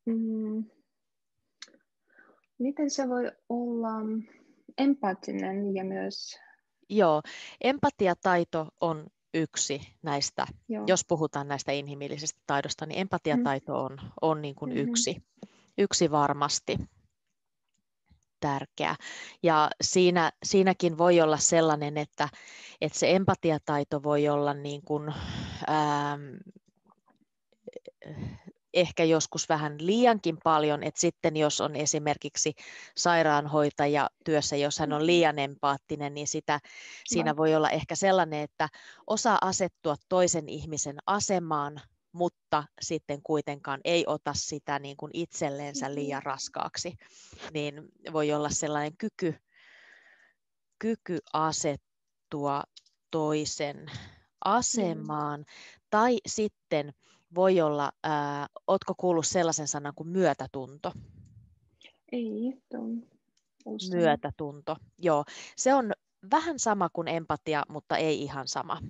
mm, miten se voi olla empaattinen ja myös... Joo, empatiataito on yksi näistä, Joo. jos puhutaan näistä inhimillisistä taidosta, niin empatiataito on niin kuin yksi varmasti tärkeä. Ja siinäkin voi olla sellainen, että se empatiataito voi olla niin kuin, ehkä joskus vähän liiankin paljon, että sitten jos on esimerkiksi sairaanhoitaja työssä, jos hän on liian empaattinen, niin siinä voi olla ehkä sellainen, että osaa asettua toisen ihmisen asemaan, mutta sitten kuitenkaan ei ota sitä niin kuin itselleensä liian raskaaksi, niin voi olla sellainen kyky asettua toisen asemaan, tai sitten voi olla, ootko kuullut sellaisen sanan kuin myötätunto? Ei, Myötätunto, joo. Se on vähän sama kuin empatia, mutta ei ihan sama.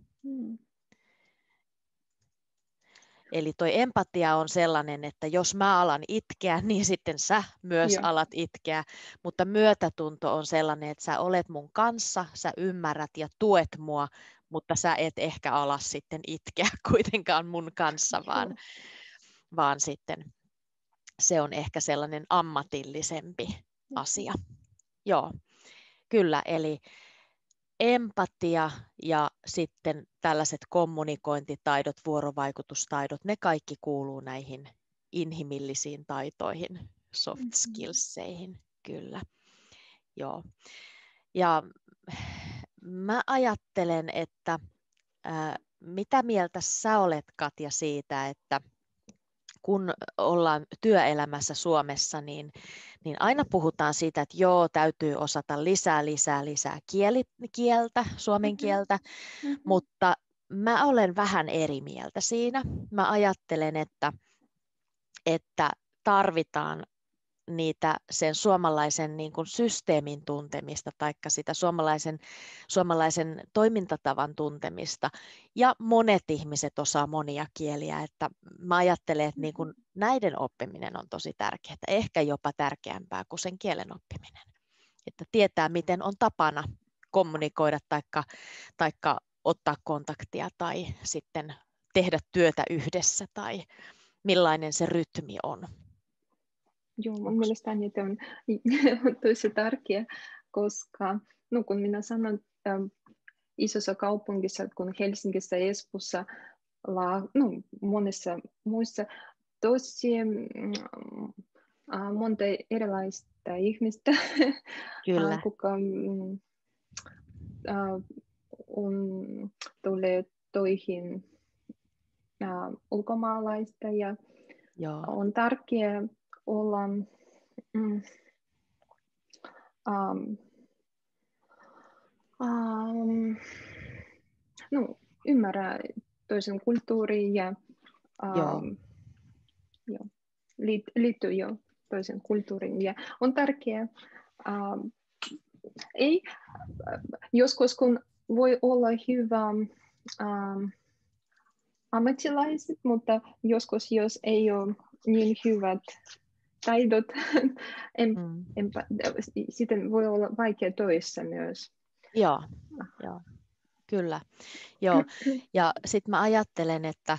Eli toi empatia on sellainen, että jos mä alan itkeä, niin sitten sä myös alat itkeä, mutta myötätunto on sellainen, että sä olet mun kanssa, sä ymmärrät ja tuet mua, mutta sä et ehkä ala sitten itkeä kuitenkaan mun kanssa, vaan sitten se on ehkä sellainen ammatillisempi asia. Joo, kyllä, eli empatia ja sitten tällaiset kommunikointitaidot, vuorovaikutustaidot, ne kaikki kuuluu näihin inhimillisiin taitoihin, soft skillseihin, kyllä. Joo. Ja mä ajattelen, että mitä mieltä sä olet, Katja, siitä, että kun ollaan työelämässä Suomessa, niin aina puhutaan siitä, että joo, täytyy osata lisää kieltä, suomen kieltä, mutta mä olen vähän eri mieltä siinä. Mä ajattelen, että tarvitaan sen suomalaisen niin kuin systeemin tuntemista tai sitä suomalaisen toimintatavan tuntemista. Ja monet ihmiset osaa monia kieliä, että mä ajattelen, että niin kuin näiden oppiminen on tosi tärkeää, ehkä jopa tärkeämpää kuin sen kielen oppiminen. Että tietää, miten on tapana kommunikoida taikka ottaa kontaktia tai sitten tehdä työtä yhdessä tai millainen se rytmi on. Joo, mun mielestäni on tosi tärkeä, koska kun minä sanon isossa kaupungissa, kun Helsingissä, Espoossa, monessa muissa tosi monta erilaista ihmistä, kuka tulee toihin ulkomaalaista ja on tärkeää olla ymmärrä toisen kulttuuriin ja liittyy jo toisen kulttuuriin. Ja on tärkeää, joskus kun voi olla hyvä ammattilaiset, mutta joskus jos ei ole niin hyvät taidot, sitten voi olla vaikea töissä myös. Joo, kyllä. Joo. Ja sitten mä ajattelen, että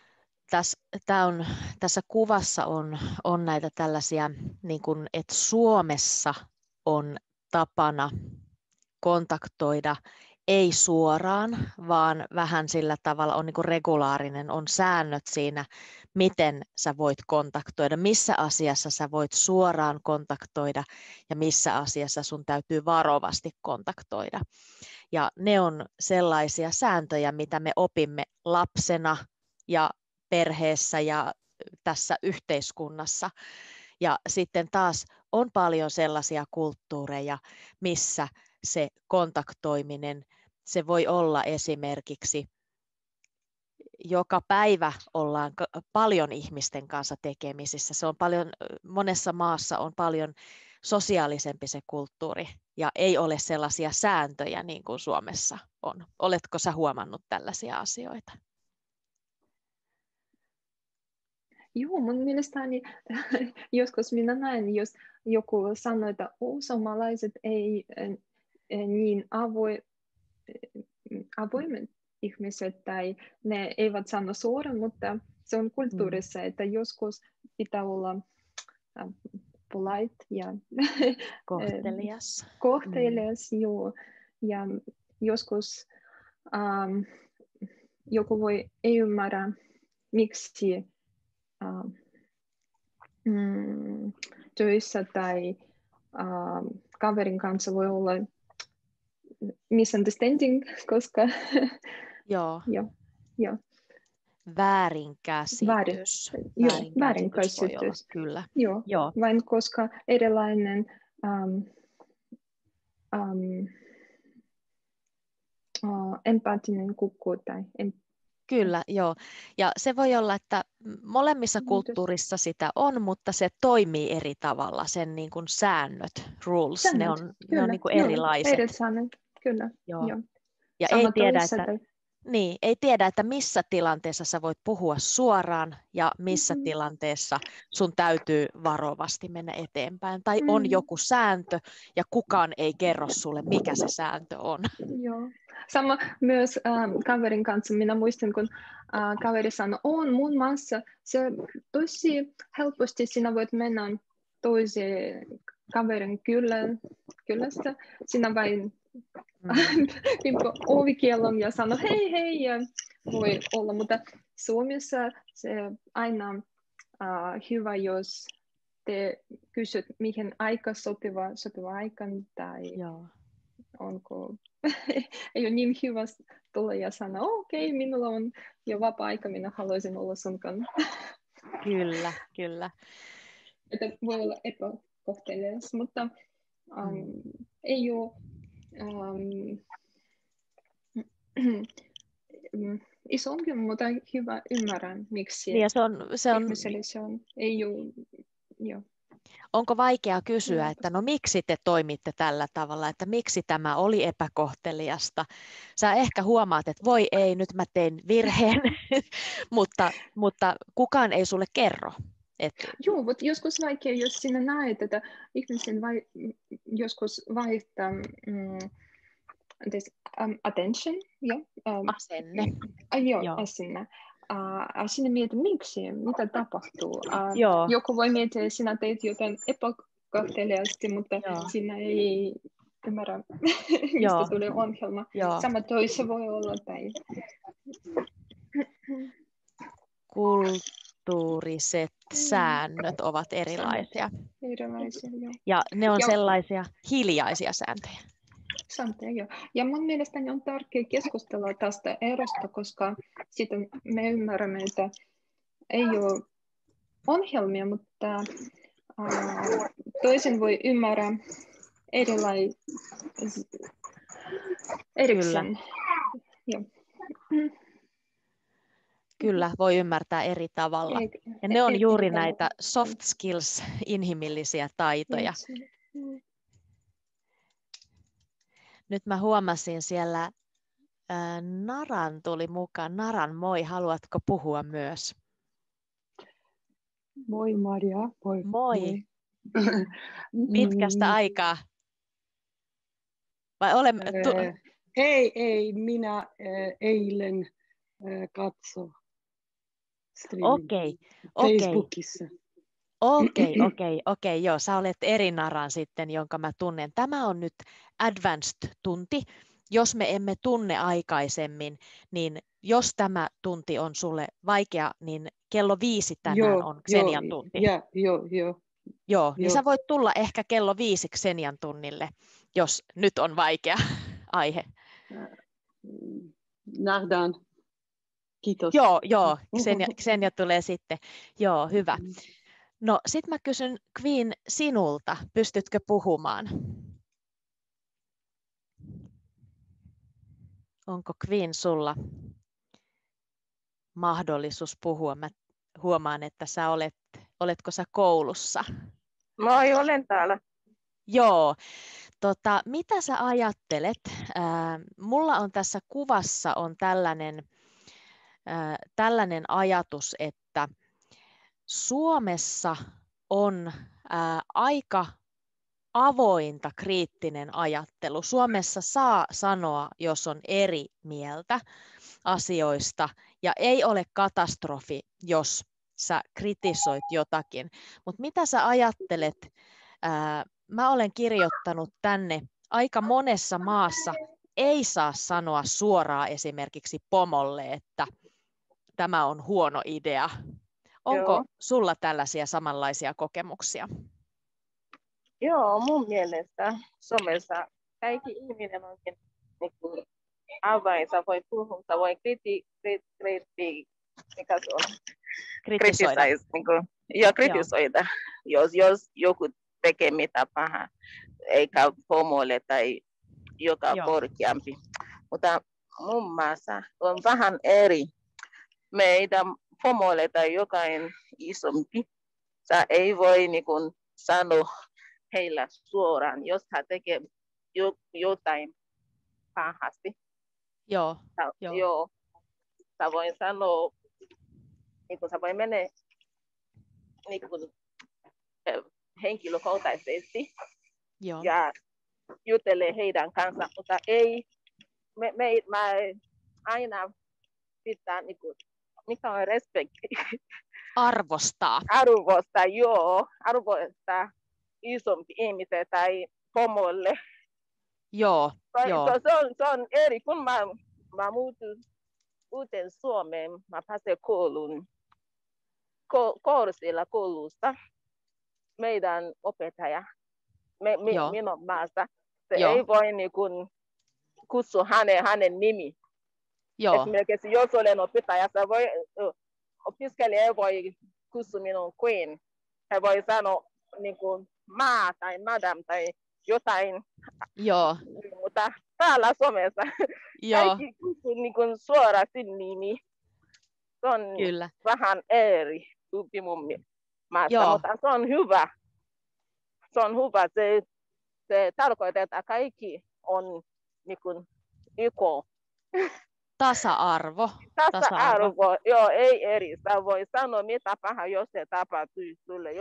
tässä kuvassa on näitä tällaisia, niin kuin, että Suomessa on tapana kontaktoida ei suoraan, vaan vähän sillä tavalla on niin kuin regulaarinen, on säännöt siinä, miten sä voit kontaktoida, missä asiassa sä voit suoraan kontaktoida ja missä asiassa sun täytyy varovasti kontaktoida. Ja ne on sellaisia sääntöjä, mitä me opimme lapsena ja perheessä ja tässä yhteiskunnassa. Ja sitten taas on paljon sellaisia kulttuureja, missä se kontaktoiminen, se voi olla esimerkiksi joka päivä ollaan paljon ihmisten kanssa tekemisissä. Se on monessa maassa on paljon sosiaalisempi se kulttuuri ja ei ole sellaisia sääntöjä niin kuin Suomessa on. Oletko sä huomannut tällaisia asioita? Joo, mun mielestäni joskus minä näen, jos joku sanoo, että suomalaiset ei niin avoimet ihmiset tai ne eivät sano suoraan, mutta se on kulttuurissa, että joskus pitää olla polite ja kohtelias, joo. Ja joskus joku voi ei ymmärrä, miksi töissä tai kaverin kanssa voi olla misunderstanding, koska Joo. Joo. Väärinkäsitys. Väärinkäsitys voi olla, kyllä. Joo. Vain koska erilainen empaattinen kukku tai Kyllä, joo. Ja se voi olla, että molemmissa kulttuurissa sitä on, mutta se toimii eri tavalla, sen niin kuin säännöt, rules, ne on niin kuin erilaiset. Eri säännöt, kyllä. Joo. Ja ei tiedä, että missä tilanteessa sä voit puhua suoraan ja missä tilanteessa sun täytyy varovasti mennä eteenpäin. Tai on joku sääntö ja kukaan ei kerro sulle, mikä se sääntö on. Joo. Sama myös kaverin kanssa. Minä muistan, kun kaveri sanoi, on mun maassa se tosi helposti sinä voit mennä toiseen kaverin kylästä. Sinä vain ovikiellon ja sano hei ja voi olla, mutta Suomessa se aina hyvä, jos te kysyt, mihin aika sopiva aikaan tai onko ei ole niin hyvä tulla ja sanoa, okei, minulla on jo vapaa-aika, minä haluaisin olla sun kanssa. Kyllä. Että voi olla epäkohtelias, mutta ei ole iso ongelma, mutta hyvä ymmärrän, miksi niin ihmiselle se on. Ei ole, joo. Onko vaikea kysyä, että no miksi te toimitte tällä tavalla, että miksi tämä oli epäkohteliasta? Sä ehkä huomaat, että voi ei, nyt mä tein virheen, mutta kukaan ei sulle kerro. Joo, mutta joskus vaikea, jos sinä näet, että ihmisen joskus vaihtaa attention, asenne. Asenne. Sinä mietit, miksi, mitä tapahtuu. Joku voi miettiä, että sinä teet jotain epäkohteliaasti, mutta sinä ei ymmärrä, mistä tulee ongelma. Sama toissa voi olla. Tai kulttuuriset säännöt ovat erilaisia. Joo. Ja ne on sellaisia hiljaisia sääntöjä. Ja mun mielestäni on tärkeää keskustella tästä erosta, koska sitten me ymmärrämme, että ei ole ongelmia, mutta toisen voi ymmärrää erikseen. Kyllä, voi ymmärtää eri tavalla. Ja ne on juuri näitä soft skills, inhimillisiä taitoja. Nyt mä huomasin siellä, Naran tuli mukaan. Naran, moi, haluatko puhua myös? Moi Maria, moi. Pitkästä aikaa? Vai olemme... Ei, minä eilen katso Facebookissa. Okei, joo, sä olet eri Naran sitten, jonka mä tunnen. Tämä on nyt advanced-tunti. Jos me emme tunne aikaisemmin, niin jos tämä tunti on sulle vaikea, niin kello 5 tänään on Xenian tunti. Joo, niin sä voit tulla ehkä kello 5 Xenian tunnille, jos nyt on vaikea aihe. Nähdään. Kiitos. Joo, Xenia tulee sitten. Joo, hyvä. No, sit mä kysyn Queen sinulta, pystytkö puhumaan? Onko Queen sulla mahdollisuus puhua? Mä huomaan, että oletko sä koulussa? Moi, olen täällä. Joo. Mitä sä ajattelet? Mulla on tässä kuvassa on tällainen ajatus, että Suomessa on aika avointa kriittinen ajattelu. Suomessa saa sanoa, jos on eri mieltä asioista, ja ei ole katastrofi, jos sä kritisoit jotakin. Mutta mitä sä ajattelet? Mä olen kirjoittanut tänne, aika monessa maassa ei saa sanoa suoraan esimerkiksi pomolle, että tämä on huono idea. Onko sulla tällaisia samanlaisia kokemuksia? Joo, mun mielestä somessa kaikki ihminen onkin niin kuin avain. Sä voi puhua, sä voi kritisoida, jos joku tekee mitä pahaa, eikä pomolle tai joka korkeampi. Mutta mun maassa on vähän eri. Meidän pomolle tai jokainen isompi, sä ei voi niin kuin sanoa heillä suoraan, jos hän tekee jotain pahasti. Joo. Sä voi sanoa, niin kuin sä voi mennä niin kuin, henkilökohtaisesti ja juttelee heidän kanssa, mutta ei, mä aina pitää, niin kuin, mikä on respekti. Arvostaa, isompi ihminen tai pomolle. Joo. Se on eri, kun mä muutin uuteen Suomeen, mä pääsin kouluun, koulusta, meidän opettaja, minun maassa, se ei voi niin kuin kutsua hänen nimi. Esimerkiksi jos olen opettaja, opiskelija ei voi kutsua minun queen. He voi sanoa niin kuin maa tai madam tai jotain. Mutta täällä Suomessa kaikki kutsuu niin kuin suorasti nimi. Se on vähän eri tyyppi mun maassa, mutta se on hyvä. Se tarkoittaa, että kaikki on niin kuin YK. Tasa-arvo. Joo, ei eri. Sä voi sanoa mitä pahaa, jos se tapahtuu sulle.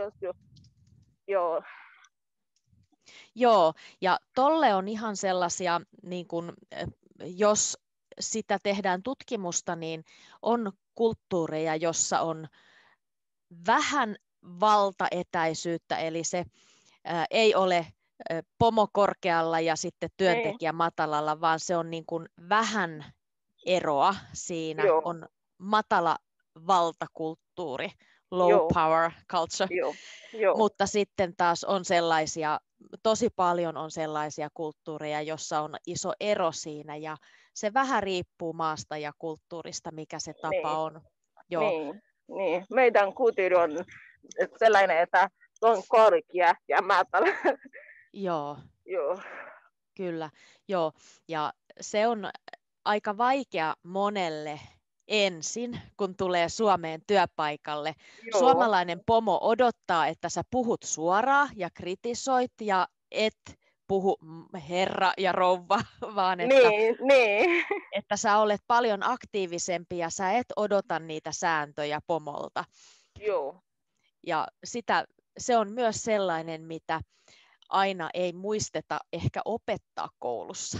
Joo, ja tolle on ihan sellaisia, niin kun, jos sitä tehdään tutkimusta, niin on kulttuureja, jossa on vähän valtaetäisyyttä, eli se ei ole pomo korkealla ja sitten työntekijä matalalla, vaan se on niin kun vähän eroa siinä. On matala valtakulttuuri, low power culture, mutta sitten taas on sellaisia, tosi paljon on sellaisia kulttuureja, jossa on iso ero siinä, ja se vähän riippuu maasta ja kulttuurista, mikä se tapa on. Niin. Meidän kulttuuri on sellainen, että on korkea ja matala. Joo. Kyllä, joo. Ja se on aika vaikea monelle ensin, kun tulee Suomeen työpaikalle. Suomalainen pomo odottaa, että sä puhut suoraan ja kritisoit ja et puhu herra ja rouva, vaan että sä olet paljon aktiivisempi ja sä et odota niitä sääntöjä pomolta. Ja se on myös sellainen, mitä aina ei muisteta ehkä opettaa koulussa.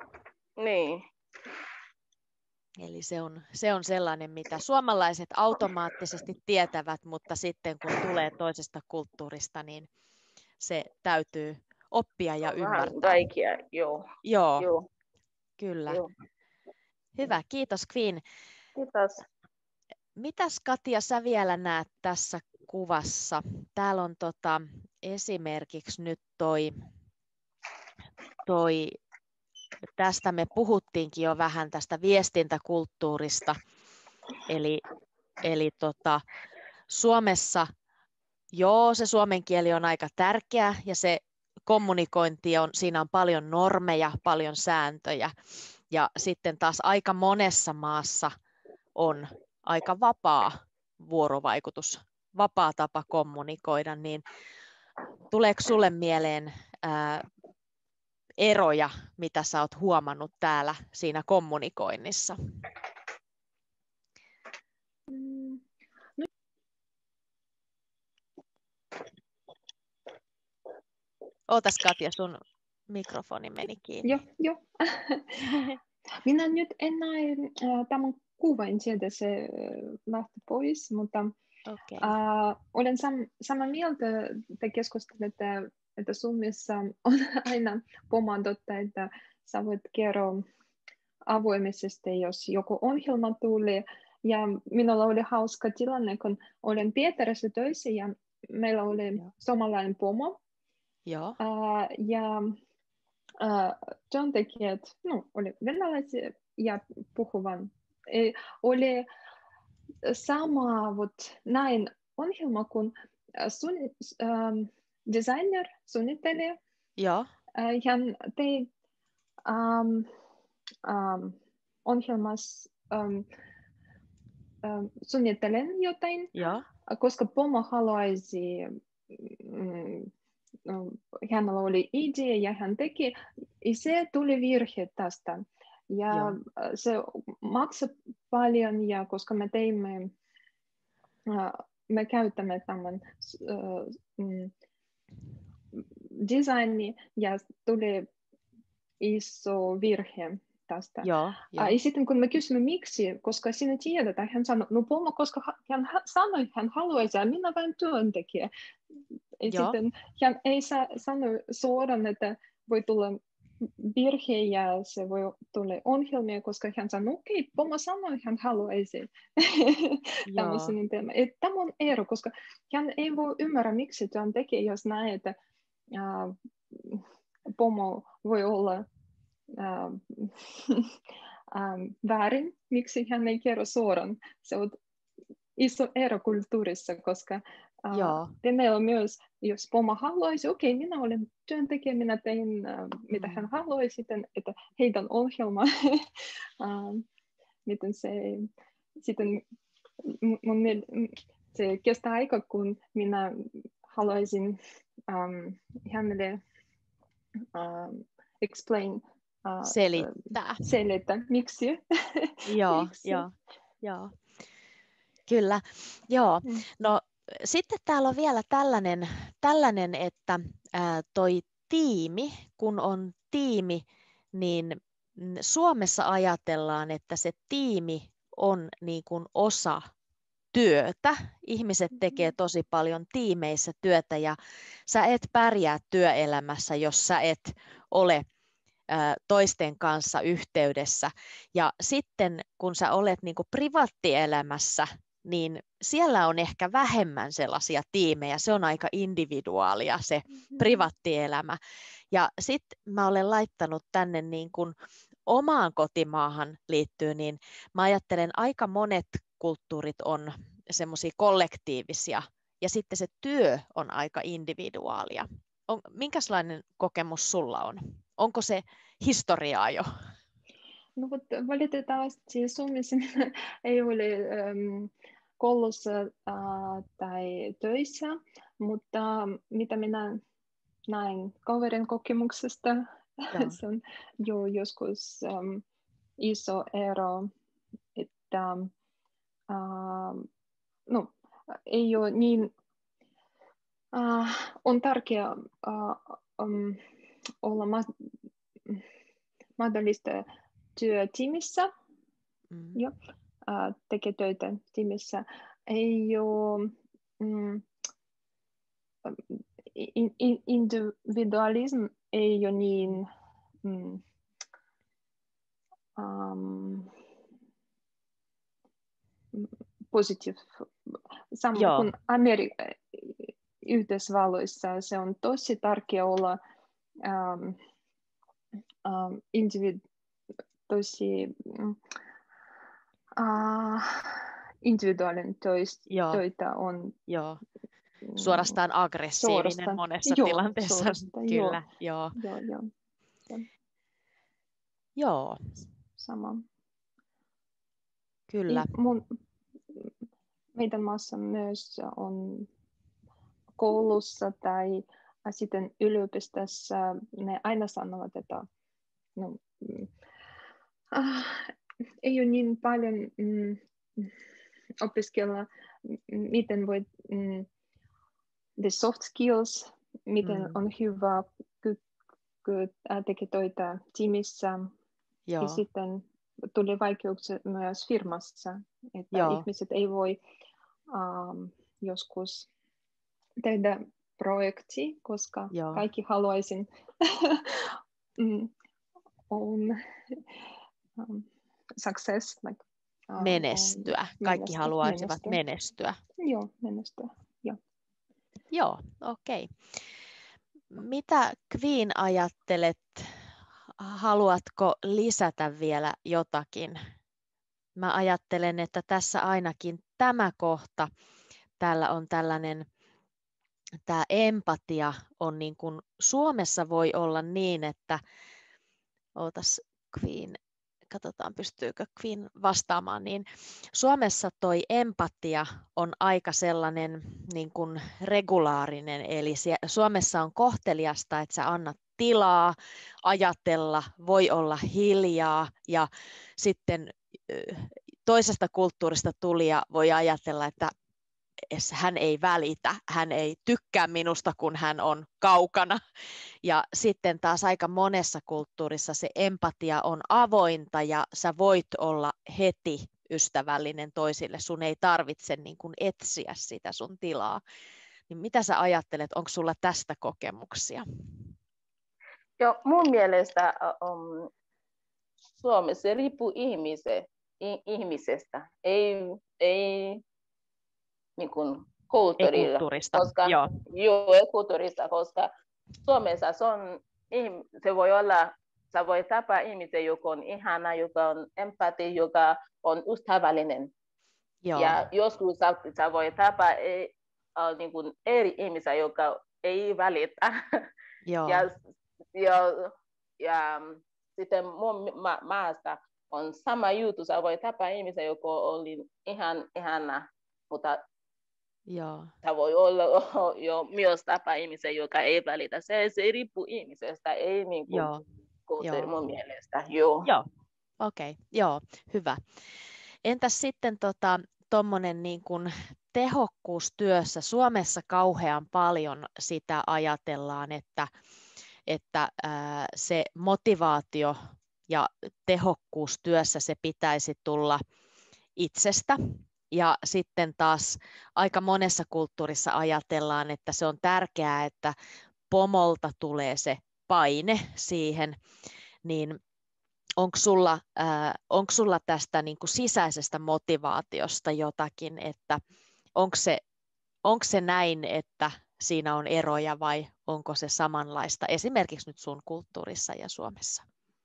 Eli se on sellainen, mitä suomalaiset automaattisesti tietävät, mutta sitten kun tulee toisesta kulttuurista, niin se täytyy oppia ja ymmärtää. Joo. Kyllä. Hyvä, kiitos Queen. Kiitos. Mitäs Katja sä vielä näet tässä kuvassa? Täällä on esimerkiksi nyt toi tästä me puhuttiinkin jo vähän tästä viestintäkulttuurista, eli Suomessa se suomen kieli on aika tärkeä ja se kommunikointi siinä on paljon normeja, paljon sääntöjä, ja sitten taas aika monessa maassa on aika vapaa vuorovaikutus, vapaa tapa kommunikoida, niin tuleeko sulle mieleen eroja, mitä sä oot huomannut täällä siinä kommunikoinnissa? Ootas Katja, sun mikrofoni meni kiinni. Joo. Minä nyt en näe tämän kuvan, en tiedä, se lähti pois, mutta olen samaa mieltä, että keskustelette, että Suomessa on aina pomatotta, että sä voit kertoa avoimesti, jos joku ohjelma tuli. Ja minulla oli hauska tilanne, kun olen Pietarissa töissä ja meillä oli suomalainen pomo. Joo. Ja työntekijät oli venäläisiä ja puhuvan. Oli sama näin ohjelma kuin designer, suunnittelija. Joo. Hän tei ohjelmassa suunnittelen jotain, koska pomo haluaisi, hänellä oli idea ja hän teki, ja se tuli virhe tästä. Ja se maksoi paljon, ja koska me käytämme tämän designi, ja tuli iso virhe tästä. Ja sitten kun me kysymme miksi, koska sinä tiedät, hän sanoi, pomo, koska hän sanoi, hän haluaisi, ja minä vain työntekijä. Ja sitten hän ei sano suoraan, että voi tulla virhe ja se voi tulla ongelmia, koska hän sanoi, okei, pomo sanoi, hän haluaisi. Tämä on ero, koska hän ei voi ymmärrä, miksi työntekijä, jos näe, että pomo voi olla väärin, miksi hän ei kerro suoraan. Se on iso ero kulttuurissa, koska meillä on myös, jos pomo haluaisi, okei, minä olen työntekijä, minä tein mitä hän haluaisi, sitten, että heidän ohjelma, miten se sitten se kestää aika, kun minä haluaisin hänelle explain, selittää, miksi. Joo. Kyllä, joo. No sitten täällä on vielä tällainen että toi tiimi, kun on tiimi, niin Suomessa ajatellaan, että se tiimi on niin kuin osa työtä. Ihmiset tekee tosi paljon tiimeissä työtä ja sä et pärjää työelämässä, jos sä et ole toisten kanssa yhteydessä. Ja sitten kun sä olet niin kuin privaattielämässä, niin siellä on ehkä vähemmän sellaisia tiimejä. Se on aika individuaalia se privaattielämä. Ja sitten mä olen laittanut tänne niin kuin omaan kotimaahan liittyen, niin mä ajattelen aika monet kulttuurit on semmoisia kollektiivisia ja sitten se työ on aika individuaalia. Minkälainen kokemus sulla on? Onko se historiaa jo? No, valitettavasti Suomessa ei ole koulussa tai töissä, mutta mitä minä näin kaverin kokemuksesta, se on jo joskus iso ero, että ei ole niin, on tärkeää olla mahdollista työtiimissä, tekee töitä tiimissä. Ei ole individualism ei ole niin positive. Samoin kuin Yhdysvalloissa se on tosi tärkeää olla tosi individuaalinen töitä on. Suorastaan aggressiivinen monessa tilanteessa. Kyllä, joo. Sama. Kyllä. Meidän maassa myös on koulussa tai sitten yliopistossa ne aina sanovat, että ei ole niin paljon opiskella, miten voit the soft skills, miten on hyvä kyky tehdä töitä tiimissä. Ja sitten tuli vaikeuksia myös firmassa, että ihmiset ei voi joskus tehdä projekti, koska kaikki haluaisin on success. Menestyä. Kaikki haluaisivat menestyä. Joo, menestyä. Joo, okei. Mitä Queen ajattelet? Haluatko lisätä vielä jotakin? Mä ajattelen, että tässä ainakin tämä kohta, täällä on tällainen, tämä empatia on niin kuin Suomessa voi olla niin, että ootas Queen, katsotaan pystyykö Queen vastaamaan, niin Suomessa toi empatia on aika sellainen niin kuin regulaarinen, eli Suomessa on kohteliasta, että sä annat tilaa, ajatella, voi olla hiljaa ja sitten toisesta kulttuurista tulija voi ajatella, että hän ei välitä, hän ei tykkää minusta, kun hän on kaukana. Ja sitten taas aika monessa kulttuurissa se empatia on avointa ja sä voit olla heti ystävällinen toisille. Sun ei tarvitse niin kuin etsiä sitä sun tilaa. Niin mitä sä ajattelet, onko sulla tästä kokemuksia? Joo, mun mielestä Suomessa riippuu ihmisestä, ei niin kuin kulttuurista, koska Suomessa se voi olla, sä voi tapaa ihmisiä, joka on ihana, joka on empati, joka on ystävällinen. Joo. Ja joskus sä voi tapaa niin kuin eri ihmisiä, joka ei välitä. Joo. Ja sitten mun maasta on sama juttu, sä voi tapaa ihmisiä, joka oli ihana, mutta sä voi olla jo myös tapaa ihmisiä, joka ei välitä. Se riippuu ihmisestä, ei niin kuin mun mielestä. Joo. Okei, hyvä. Entäs sitten tommonen niin kuin tehokkuustyössä? Suomessa kauhean paljon sitä ajatellaan, että se motivaatio ja tehokkuustyössä se pitäisi tulla itsestä. Ja sitten taas aika monessa kulttuurissa ajatellaan, että se on tärkeää, että pomolta tulee se paine siihen, niin onko sulla tästä niin kuin sisäisestä motivaatiosta jotakin, että onko se näin, että siinä on eroja vai onko se samanlaista esimerkiksi nyt sun kulttuurissa ja Suomessa?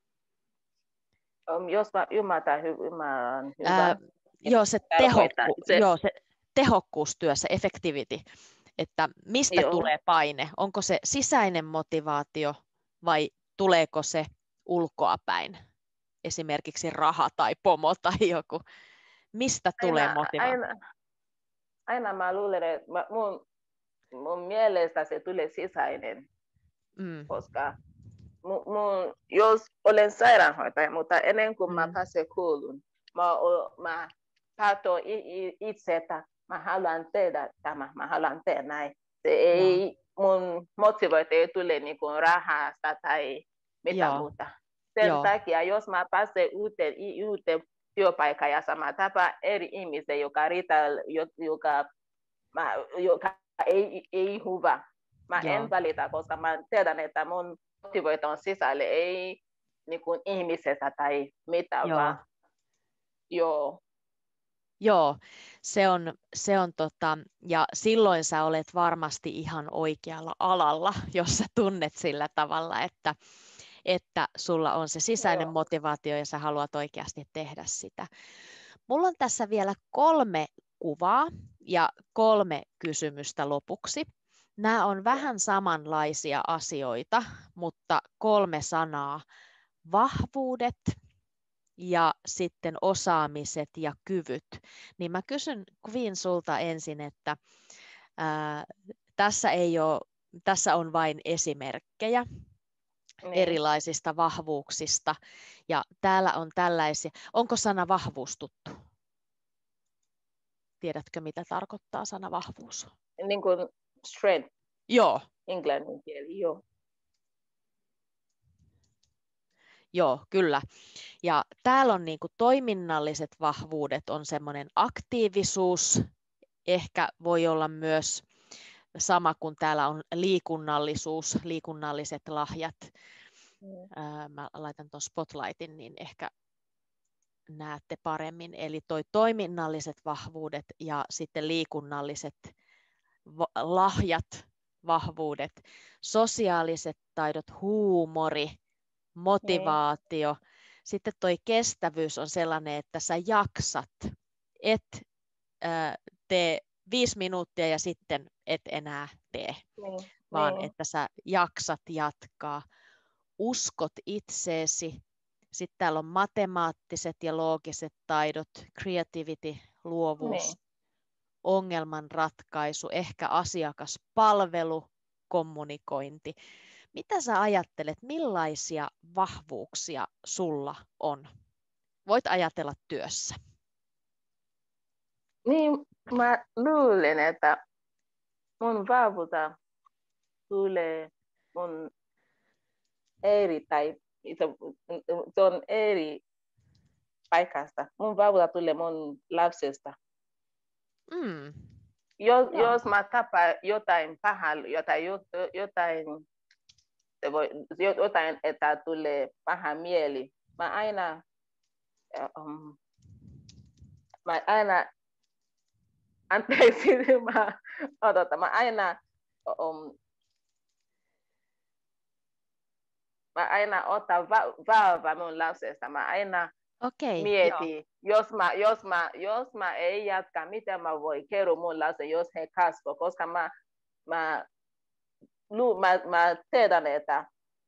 Jos mä ymmärrän hyvä. Se tehokkuustyössä, effectivity, että mistä tulee paine? Onko se sisäinen motivaatio vai tuleeko se ulkoapäin? Esimerkiksi raha tai pomo tai joku. Mistä tulee motivaatio? Aina mä luulen, että mun mielestä se tulee sisäinen, koska jos olen sairaanhoitaja, mutta ennen kuin mä pääsen kouluun, mä päätän itse, että mä haluan tehdä tämä, mä haluan tehdä näin. Se ei, mun motivointi ei tule niin kuin rahasta tai mitä muuta. Sen takia, jos mä pääsen uuteen työpaikkaan ja mä tapaan eri ihmisiä, joka ei hyvä. Mä en välitä, koska mä tiedän, että mun motivointi on sisällä, ei niin kuin ihmisestä tai mitä, vaan Joo, se on ja silloin sä olet varmasti ihan oikealla alalla, jos sä tunnet sillä tavalla, että sulla on se sisäinen motivaatio ja sä haluat oikeasti tehdä sitä. Mulla on tässä vielä 3 kuvaa ja 3 kysymystä lopuksi. Nämä on vähän samanlaisia asioita, mutta 3 sanaa. Vahvuudet ja sitten osaamiset ja kyvyt. Niin mä kysyn Queen sulta ensin, että tässä on vain esimerkkejä erilaisista vahvuuksista. Ja täällä on tällaisia. Onko sana vahvuus tuttu? Tiedätkö, mitä tarkoittaa sana vahvuus? Niin kuin strength. Joo, englannin kieli, joo. Joo, kyllä. Ja täällä on niin kuin toiminnalliset vahvuudet, on semmoinen aktiivisuus, ehkä voi olla myös sama kuin täällä on liikunnallisuus, liikunnalliset lahjat. Mä laitan tuon spotlightin, niin ehkä näette paremmin. Eli toi toiminnalliset vahvuudet ja sitten liikunnalliset lahjat, vahvuudet, sosiaaliset taidot, huumori, motivaatio. Sitten toi kestävyys on sellainen, että sä jaksat, et tee 5 minuuttia ja sitten et enää tee, vaan että sä jaksat jatkaa. Uskot itseesi. Sitten täällä on matemaattiset ja loogiset taidot, creativity, luovuus, ongelmanratkaisu, ehkä asiakaspalvelu, kommunikointi. Mitä sä ajattelet, millaisia vahvuuksia sulla on? Voit ajatella työssä. Niin, mä luulen, että mun vahvuutta tulee mun se on eri paikasta. Mun vahvuutta tulee mun lapsesta. Jos mä tapaan jotain pahaa, jotain, että tulee paha mieli, mä aina anteeksi, mä aina otan vauva mun lapsesta. Mä aina mietin, jos mä ei jatka, miten mä voin kertoa mun lapsen, jos he kasvaa, koska mä tiedän, että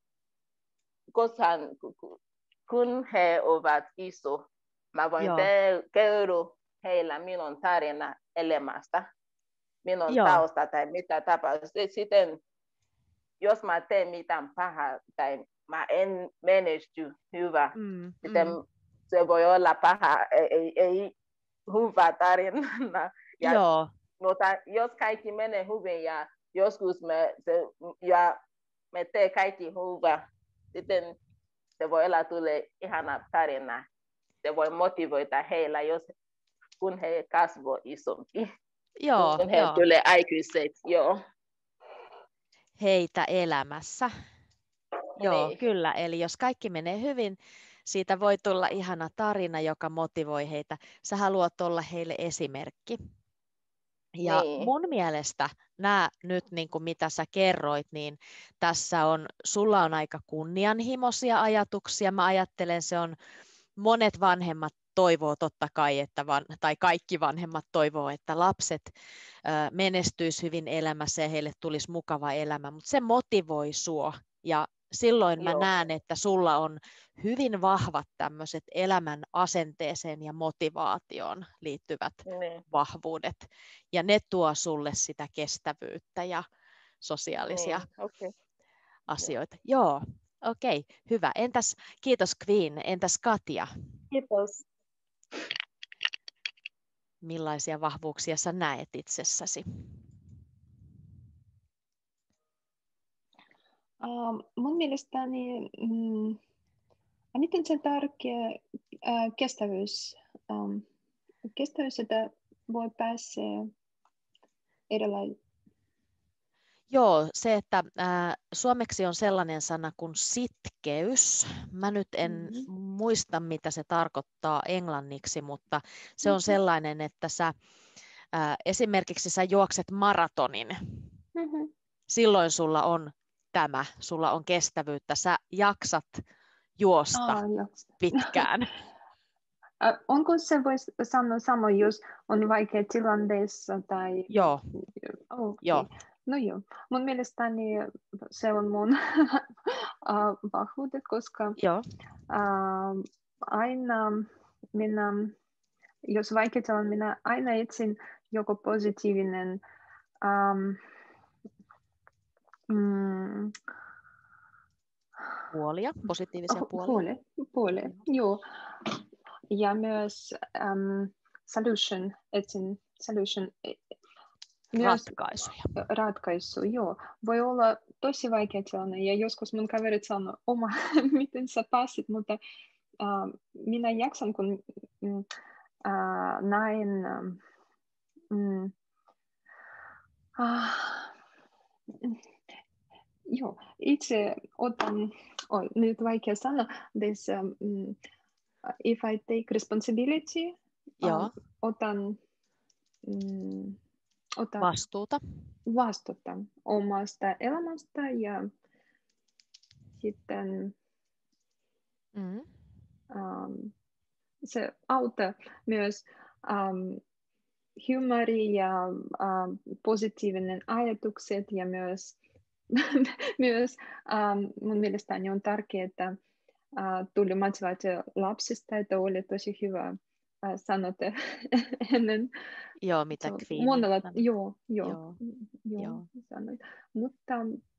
kun he ovat iso, mä voin kertoa heillä minun tarina elämästä, minun tausta tai mitä tapahtuu. Sitten jos mä teen mitään pahaa tai mä en menesty hyvä, sitten se voi olla paha, ei hyvä tarina. Mutta jos kaikki menee hyvin ja joskus me teemme kaikki hyvä, sitten se voi olla tulee ihana tarina. Se voi motivoida heillä, kun he kasvaa isompi. Kun he tulee aikuiset. Heitä elämässä. Joo, kyllä. Eli jos kaikki menee hyvin, siitä voi tulla ihana tarina, joka motivoi heitä. Sä haluat olla heille esimerkki. Ja mun mielestä nämä nyt, niin kuin mitä sä kerroit, niin tässä sulla on aika kunnianhimoisia ajatuksia. Mä ajattelen, monet vanhemmat toivoo totta kai, tai kaikki vanhemmat toivoo, että lapset menestyis hyvin elämässä ja heille tulisi mukava elämä, mutta se motivoi sua. Ja silloin mä näen, että sulla on hyvin vahvat tämmöiset elämän asenteeseen ja motivaatioon liittyvät vahvuudet. Ja ne tuo sulle sitä kestävyyttä ja sosiaalisia asioita. Joo, okei, hyvä. Kiitos Queen. Entäs Katja? Kiitos. Millaisia vahvuuksia sä näet itsessäsi? Mun mielestäni eniten se tärkeä kestävyys. Kestävyys, että voi päästä erilaisiin. Joo, se, että suomeksi on sellainen sana kuin sitkeys. Mä nyt en muista, mitä se tarkoittaa englanniksi, mutta se on sellainen, että esimerkiksi sä juokset maratonin. Silloin sulla on kestävyyttä. Sä jaksat juosta pitkään. Onko se voisi sanoa sama, jos on vaikea tilanteessa? Tai... Joo. Joo. No joo, mun mielestäni se on mun vahvuudet, koska aina jos vaikeaa on, minä aina etsin joko positiivinen positiivisia puolia. Joo. Ja myös etsin solution. ratkaisu, joo. Voi olla tosi vaikea tilanne ja joskus mun kaverit sanoo, miten sä pääsit, mutta minä jaksan, kun näin joo, itse otan, nyt vaikea sanoa, this, if I take responsibility, otan vastuuta omasta elämästä ja sitten se auttaa myös huumori ja positiivinen ajatukset ja myös mun mielestäni on tärkeää, että tuli motivaatio lapsista, että oli tosi hyvä sanote ennen. Joo, mitä Queen sanoit. Mutta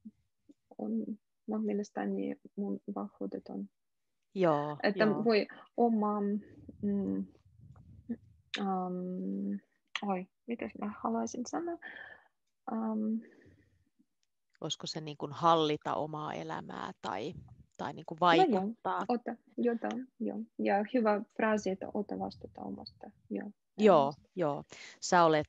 mun mielestäni mun vahvuudet on. Että voi oma mitä mä haluaisin sanoa? Olisiko se niin kuin hallita omaa elämää tai niin kuin vaikuttaa? Joo. Ja hyvä fraasi, että ota vastuuta omasta. Joo. Sä olet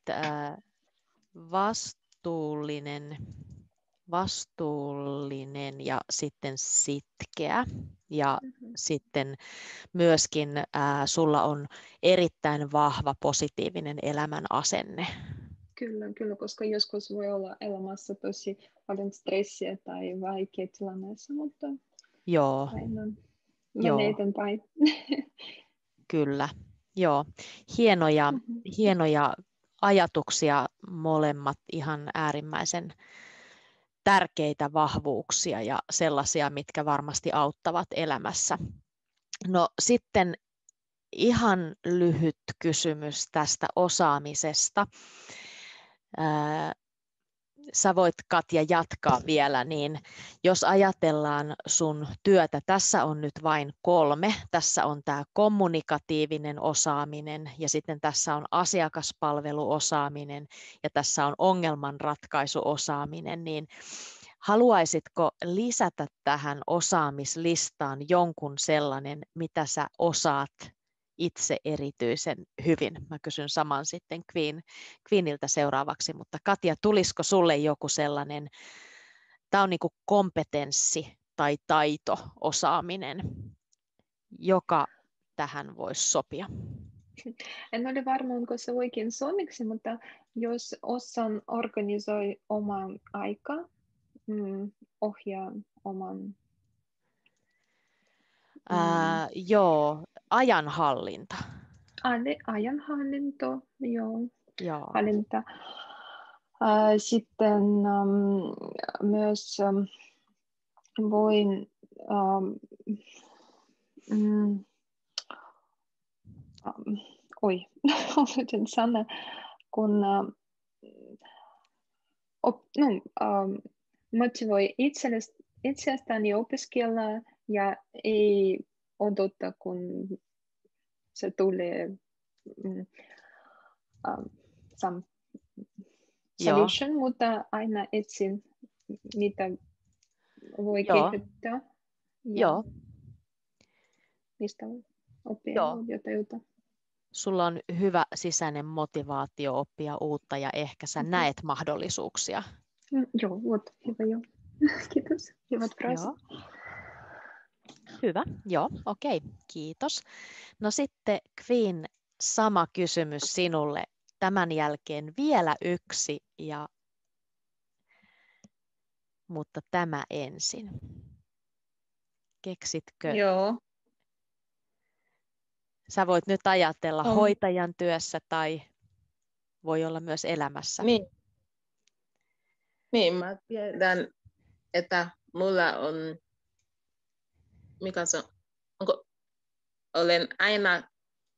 vastuullinen ja sitten sitkeä. Ja sitten myöskin sulla on erittäin vahva positiivinen elämän asenne. Kyllä, koska joskus voi olla elämässä tosi paljon stressiä tai vaikea tilanteessa, mutta aina menee eteenpäin. Kyllä, joo. Hienoja ajatuksia molemmat, ihan äärimmäisen tärkeitä vahvuuksia ja sellaisia, mitkä varmasti auttavat elämässä. No sitten ihan lyhyt kysymys tästä osaamisesta. Sä voit, Katja, jatkaa vielä, niin jos ajatellaan sun työtä, tässä on nyt vain 3. Tässä on tämä kommunikatiivinen osaaminen ja sitten tässä on asiakaspalveluosaaminen ja tässä on ongelmanratkaisuosaaminen, niin haluaisitko lisätä tähän osaamislistaan jonkun sellainen, mitä sä osaat itse erityisen hyvin? Mä kysyn saman sitten Queeniltä seuraavaksi, mutta Katja, tulisiko sulle joku sellainen, tämä on niin kuin kompetenssi tai taito, osaaminen, joka tähän voisi sopia? En ole varma, onko se oikein suomeksi, mutta jos osaan organisoi oman aikaa, ohjaa oman... Ajanhallinta. Ajanhallinto, joo. Hallinta. Sitten myös voin haluaisin sanoa, kun motivoi itsestäni opiskella ja ei odota, kun se tulee some solution, mutta aina etsin, mitä voi kehittää. Joo. Mistä oppia jotain. Sulla on hyvä sisäinen motivaatio oppia uutta ja ehkä sä näet mahdollisuuksia. Joo, hyvä joo. Kiitos. Hyvät fraasit. Hyvä, okei, kiitos. No sitten Queen, sama kysymys sinulle. Tämän jälkeen vielä yksi, mutta tämä ensin. Keksitkö? Joo. Sä voit nyt ajatella hoitajan työssä tai voi olla myös elämässä. Niin, mä tiedän, että mulla on, olen aina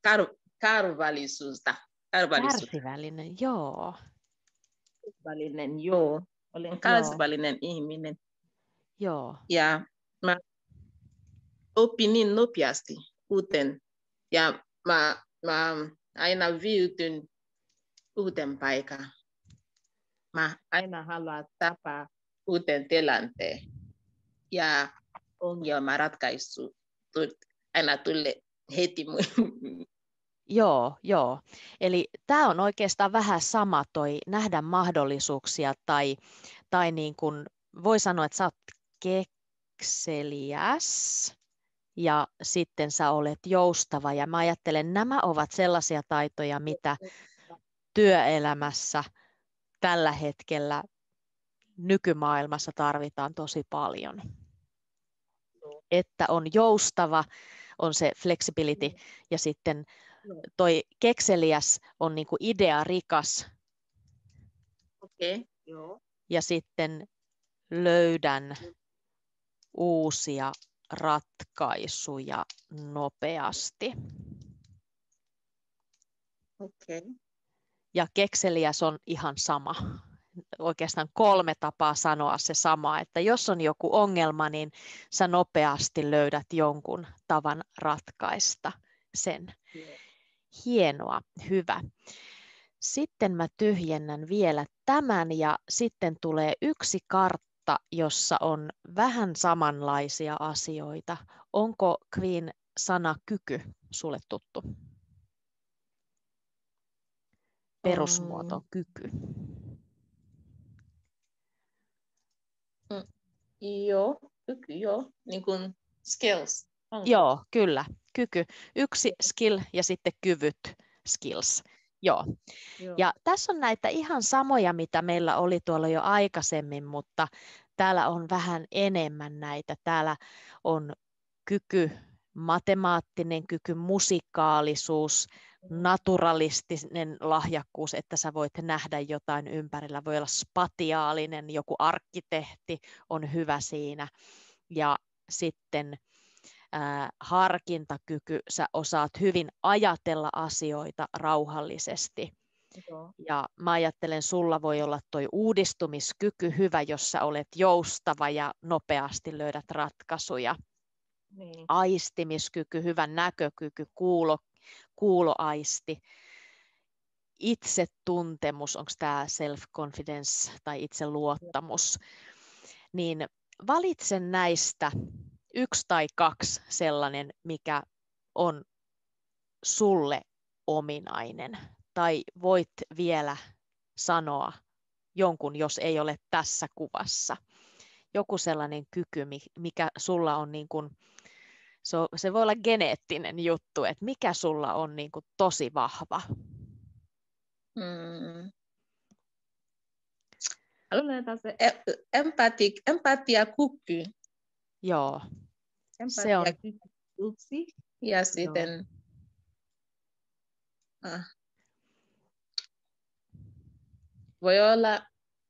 Kärsivällinen, joo. Kärsivällinen, joo. Olen kärsivällinen ihminen. Joo. Ja mä opin niin nopeasti uuden. Ja mä aina viihdyn uuden paikan. mä aina haluan tapaa uuden tilanteen. Ja ongelmanratkaisu aina tulee heti. Joo. Eli tämä on oikeastaan vähän sama toi nähdä mahdollisuuksia tai niin kuin voi sanoa, että sä oot kekseliäs ja sitten sä olet joustava. Ja mä ajattelen, nämä ovat sellaisia taitoja, mitä työelämässä tällä hetkellä nykymaailmassa tarvitaan tosi paljon. Että on joustava, on se flexibility ja sitten toi kekseliäs on niinku idearikas. Okay. Joo. Ja sitten löydän uusia ratkaisuja nopeasti. Okay. Ja kekseliäs on ihan sama. Oikeastaan 3 tapaa sanoa se sama, että jos on joku ongelma, niin sä nopeasti löydät jonkun tavan ratkaista sen. Hienoa, hyvä. Sitten mä tyhjennän vielä tämän ja sitten tulee yksi kartta, jossa on vähän samanlaisia asioita. Onko Queen sana kyky sulle tuttu? Perusmuoto kyky. Joo, kyky, joo. Niin kuin skills. Joo, kyllä. Kyky. Yksi skill ja sitten kyvyt, skills. Joo. Ja tässä on näitä ihan samoja, mitä meillä oli tuolla jo aikaisemmin, mutta täällä on vähän enemmän näitä. Täällä on kyky, matemaattinen kyky, musikaalisuus, naturalistinen lahjakkuus, että sä voit nähdä jotain ympärillä. Voi olla spatiaalinen, joku arkkitehti on hyvä siinä. Ja sitten harkintakyky, sä osaat hyvin ajatella asioita rauhallisesti. Ja mä ajattelen, sulla voi olla toi uudistumiskyky hyvä, jos sä olet joustava ja nopeasti löydät ratkaisuja. Niin. Aistimiskyky, hyvä näkökyky, kuuloaisti. Itsetuntemus, onko tämä self-confidence tai itseluottamus, niin valitsen näistä 1 tai 2 sellainen, mikä on sulle ominainen. Tai voit vielä sanoa jonkun, jos ei ole tässä kuvassa. Joku sellainen kyky, mikä sulla on niin kuin, se voi olla geneettinen juttu, että mikä sulla on niin kuin tosi vahva. Haluan se empatiakyky. Joo. Se on yksi. Ja sitten voi olla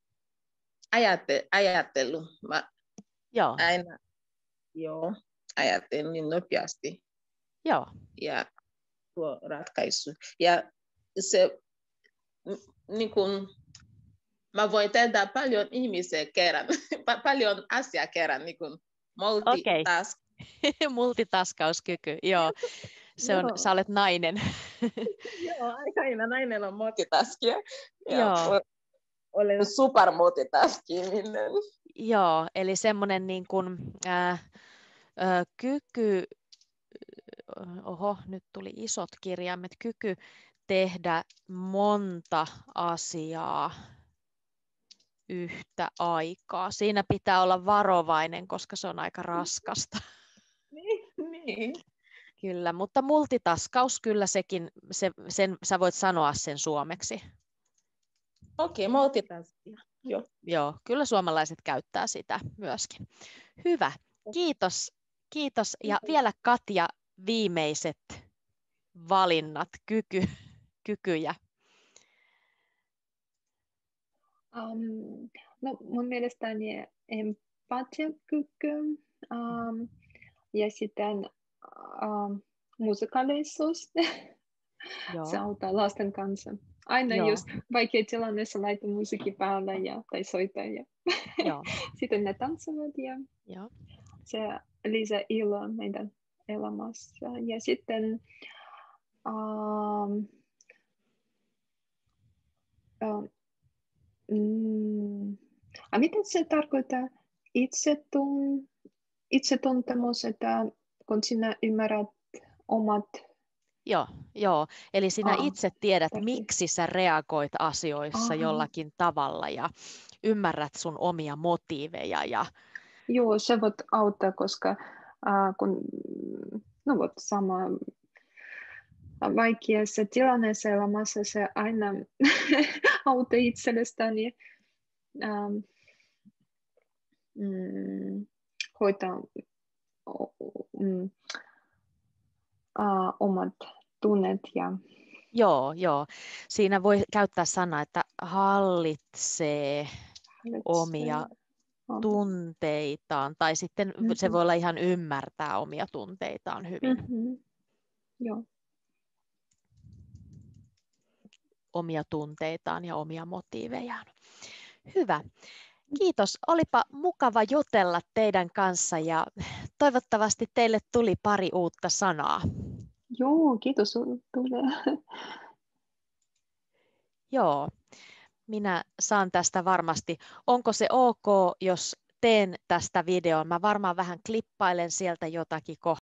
ajattelu. Mä aina ajattelen niin nopeasti. Joo. Ja tuo ratkaisu. Ja se niin kuin, mä voin tehdä paljon ihmisiä kerran, paljon asiaa kerran, niin kuin multitask. Okay. Multitaskauskyky, joo. Sä olet nainen. Joo, aina nainen on multitaskia. Olen super multitaskiminen. Joo, eli semmoinen niin kuin, kyky, nyt tuli isot kirjaimet, kyky tehdä monta asiaa yhtä aikaa. Siinä pitää olla varovainen, koska se on aika raskasta. Niin. Kyllä, mutta multitaskaus kyllä sekin, sä voit sanoa sen suomeksi. Okei, multitaskia. Joo, kyllä suomalaiset käyttää sitä myöskin. Hyvä, kiitos. Ja vielä Katja, viimeiset valinnat, kykyjä. No, mun mielestäni empatiakyky ja sitten musikaalisuus. Se auttaa lasten kanssa. Aina just vaikea tilanteessa laittaa musiikki päälle tai soittaa ja sitten ne tanssivat ja se lisää iloa meidän elämässä. Ja sitten Miten se tarkoittaa itsetuntemus, että kun sinä ymmärrät omat... Joo. Eli sinä itse tiedät, miksi sä reagoit asioissa jollakin tavalla ja ymmärrät sun omia motiiveja. Joo, se voi auttaa, koska kun sama vaikeassa tilanteessa elämässä se aina auttaa itsellestäni hoitaa omat tunnet. Joo. Siinä voi käyttää sanaa, että hallitsee omia tunteitaan, tai sitten se voi olla ihan ymmärtää omia tunteitaan hyvin. Joo. Omia tunteitaan ja omia motiivejaan. Hyvä. Kiitos. Olipa mukava jutella teidän kanssa ja toivottavasti teille tuli pari uutta sanaa. Joo, kiitos. Tulee. Joo, minä saan tästä varmasti. Onko se ok, jos teen tästä videon? Mä varmaan vähän klippailen sieltä jotakin kohtaa.